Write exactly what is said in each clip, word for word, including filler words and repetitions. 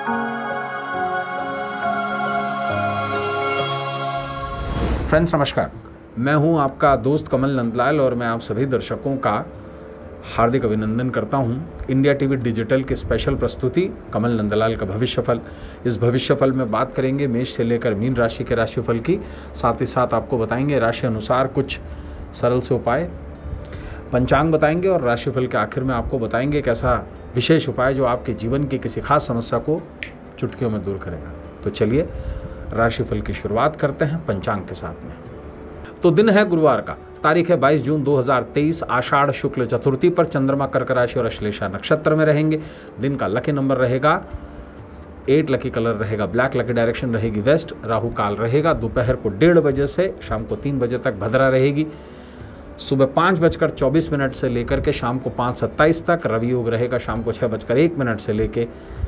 Friends नमस्कार, मैं हूं आपका दोस्त कमल नंदलाल और मैं आप सभी दर्शकों का हार्दिक अभिनंदन करता हूं। इंडिया टीवी डिजिटल की स्पेशल प्रस्तुति कमल नंदलाल का भविष्यफल। इस भविष्यफल में बात करेंगे मेष से लेकर मीन राशि के राशिफल की, साथ ही साथ आपको बताएंगे राशि अनुसार कुछ सरल से उपाय, पंचांग बताएंगे और राशिफल के आखिर में आपको बताएंगे एक ऐसा विशेष उपाय जो आपके जीवन की किसी खास समस्या को चुटकियों में दूर करेगा। तो चलिए राशिफल की शुरुआत करते हैं पंचांग के साथ में। तो दिन है गुरुवार का, तारीख है बाईस जून दो हज़ार तेईस, आषाढ़ शुक्ल चतुर्थी पर चंद्रमा कर्क राशि और अश्लेषा नक्षत्र में रहेंगे। दिन का लकी नंबर रहेगा एट, लकी कलर रहेगा ब्लैक, लकी डायरेक्शन रहेगी वेस्ट, राहु काल रहेगा दोपहर को डेढ़ बजे से शाम को तीन बजे तक भद्रा रहेगी। सुबह पाँच बजकर चौबीस मिनट से लेकर के शाम को पाँच सत्ताईस तक रवि योग रहेगा। शाम को छः बजकर एक मिनट से लेके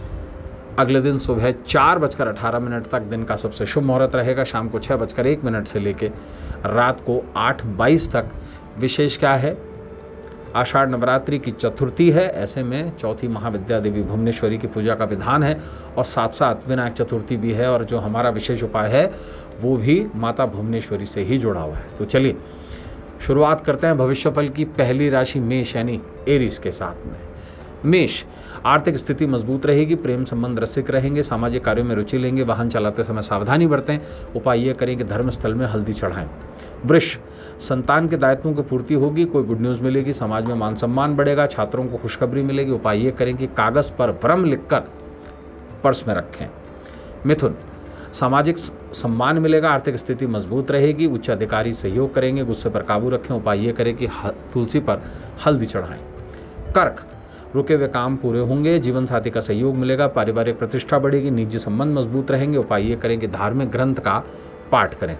अगले दिन सुबह चार बजकर अठारह मिनट तक दिन का सबसे शुभ मुहूर्त रहेगा। शाम को छः बजकर एक मिनट से लेके रात को आठ बाईस तक। विशेष क्या है, आषाढ़ नवरात्रि की चतुर्थी है, ऐसे में चौथी महाविद्या देवी भुवनेश्वरी की पूजा का विधान है और साथ साथ विनायक चतुर्थी भी है और जो हमारा विशेष उपाय है वो भी माता भुवनेश्वरी से ही जुड़ा हुआ है। तो चलिए शुरुआत करते हैं भविष्यफल की पहली राशि मेष यानी एरीज के साथ में। मेष, आर्थिक स्थिति मजबूत रहेगी, प्रेम संबंध रसिक रहेंगे, सामाजिक कार्यों में रुचि लेंगे, वाहन चलाते समय सावधानी बरतें, उपाय ये करें कि धर्मस्थल में हल्दी चढ़ाएं। वृष, संतान के दायित्वों की पूर्ति होगी, कोई गुड न्यूज़ मिलेगी, समाज में मान सम्मान बढ़ेगा, छात्रों को खुशखबरी मिलेगी, उपाय ये करें कि कागज़ पर व्रम लिखकर पर्स में रखें। मिथुन, सामाजिक सम्मान मिलेगा, आर्थिक स्थिति मजबूत रहेगी, उच्च अधिकारी सहयोग करेंगे, गुस्से पर काबू रखें, उपाय ये करें कि तुलसी पर हल्दी चढ़ाएं। कर्क, रुके हुए काम पूरे होंगे, जीवन साथी का सहयोग मिलेगा, पारिवारिक प्रतिष्ठा बढ़ेगी, निजी संबंध मजबूत रहेंगे, उपाय ये करें कि धार्मिक ग्रंथ का पाठ करें।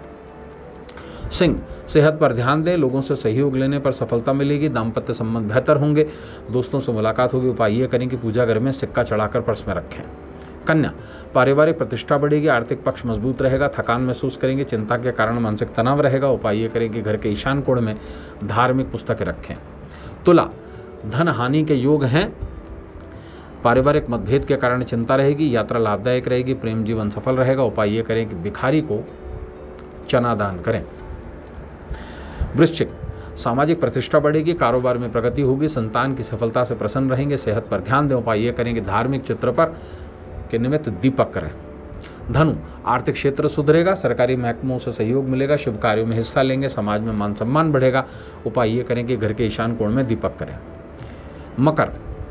सिंह, सेहत पर ध्यान दें, लोगों से सहयोग लेने पर सफलता मिलेगी, दाम्पत्य संबंध बेहतर होंगे, दोस्तों से मुलाकात होगी, उपाय ये करें कि पूजा घर में सिक्का चढ़ाकर पर्स में रखें। कन्या, पारिवारिक प्रतिष्ठा बढ़ेगी, आर्थिक पक्ष मजबूत रहेगा, थकान महसूस करेंगे, चिंता के कारण मानसिक तनाव रहेगा, उपाय ये करें कि घर के ईशान कोण में धार्मिक पुस्तकें रखें। तुला, धन हानि के योग हैं, पारिवारिक मतभेद के कारण चिंता रहेगी, यात्रा लाभदायक रहेगी, प्रेम जीवन सफल रहेगा, उपाय ये करें कि भिखारी को चना दान करें। वृश्चिक, सामाजिक प्रतिष्ठा बढ़ेगी, कारोबार में प्रगति होगी, संतान की सफलता से प्रसन्न रहेंगे, सेहत पर ध्यान दें, उपाय ये करें कि धार्मिक चित्र पर के निमित्त दीपक करें। धनु, आर्थिक क्षेत्र सुधरेगा, सरकारी महकमों से सहयोग मिलेगा, शुभ कार्यों में हिस्सा लेंगे, समाज में मान सम्मान बढ़ेगा, उपाय ये करें कि घर के ईशान कोण में दीपक करें। मकर,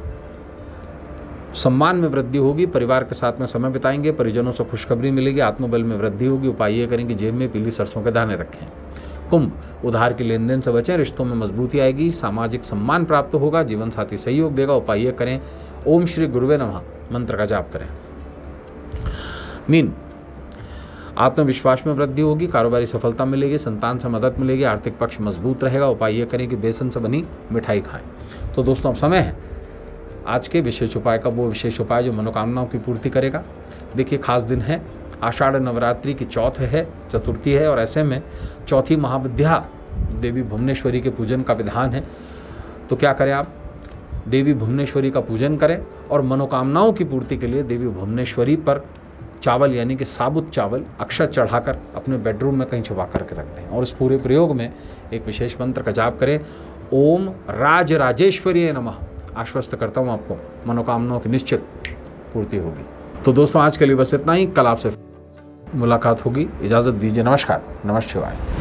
सम्मान में वृद्धि होगी, परिवार के साथ में समय बिताएंगे, परिजनों से खुशखबरी मिलेगी, आत्मबल में वृद्धि होगी, उपाय ये करें कि जेब में पीली सरसों के दाने रखें। कुंभ, उधार की लेन देन से बचें, रिश्तों में मजबूती आएगी, सामाजिक सम्मान प्राप्त होगा, जीवन साथी सहयोग देगा, उपाय ये करें ओम श्री गुरुवे नमः मंत्र का जाप करें। मीन, आत्मविश्वास में वृद्धि होगी, कारोबारी सफलता मिलेगी, संतान से मदद मिलेगी, आर्थिक पक्ष मजबूत रहेगा, उपाय ये करें कि बेसन से बनी मिठाई खाएं। तो दोस्तों अब समय है आज के विशेष उपाय का, वो विशेष उपाय जो मनोकामनाओं की पूर्ति करेगा। देखिए खास दिन है, आषाढ़ नवरात्रि की चौथ है, चतुर्थी है और ऐसे में चौथी महाविद्या देवी भुवनेश्वरी के पूजन का विधान है। तो क्या करें, आप देवी भुवनेश्वरी का पूजन करें और मनोकामनाओं की पूर्ति के लिए देवी भुवनेश्वरी पर चावल यानी कि साबुत चावल अक्षत चढ़ाकर अपने बेडरूम में कहीं छुपा करके रख दें और इस पूरे प्रयोग में एक विशेष मंत्र का जाप करें, ओम राज राजेश्वरी नमः। आश्वस्त करता हूँ आपको मनोकामनाओं की निश्चित पूर्ति होगी। तो दोस्तों आज के लिए बस इतना ही, कल आपसे मुलाकात होगी, इजाज़त दीजिए, नमस्कार, नमः शिवाय।